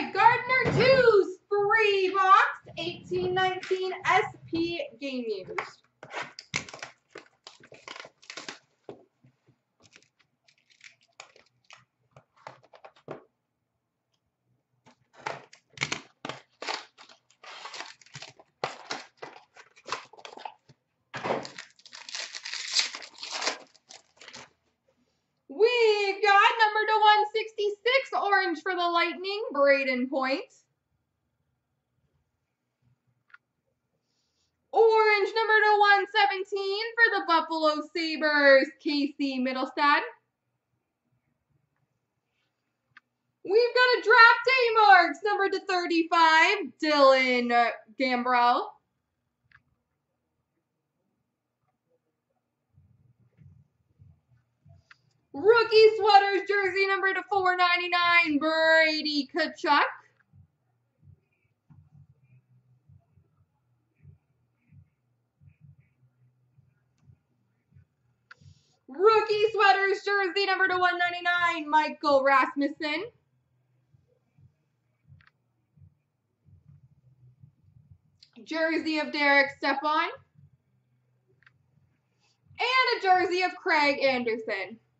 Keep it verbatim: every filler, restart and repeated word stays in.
right, Gardner two's free box, eighteen nineteen S P Game Used. We've got number to one sixty-six, orange for the Lightning, Braden Point. Orange number to one seventeen for the Buffalo Sabres, Casey Middlestad. We've got a draft day marks, number to thirty-five, Dylan Gambrell. Rookie sweaters jersey number to four ninety-nine, Brady Tkachuk. Rookie sweaters jersey number to one ninety-nine, Michael Rasmussen. Jersey of Derek Stepan. And a jersey of Craig Anderson.